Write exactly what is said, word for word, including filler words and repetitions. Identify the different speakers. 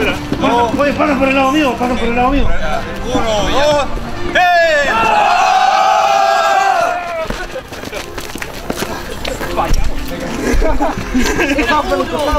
Speaker 1: espera.
Speaker 2: No. Oye, pasan por el lado mío, pasan por el lado mío.
Speaker 1: Uno, dos. ¡Eh!
Speaker 2: Vayamos.